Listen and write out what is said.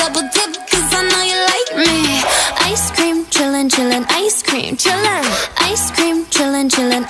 double dip, cause I know you like me. Ice cream, chillin', chillin', ice cream, chillin'. Ice cream, chillin', chillin',